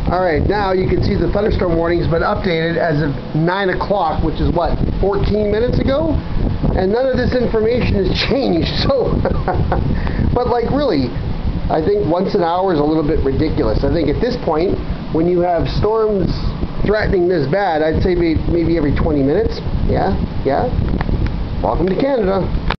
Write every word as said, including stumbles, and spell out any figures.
Alright, now you can see the thunderstorm warning's been updated as of nine o'clock, which is what, fourteen minutes ago? And none of this information has changed, so... But like really, I think once an hour is a little bit ridiculous. I think at this point, when you have storms threatening this bad, I'd say maybe every twenty minutes. Yeah, yeah. Welcome to Canada.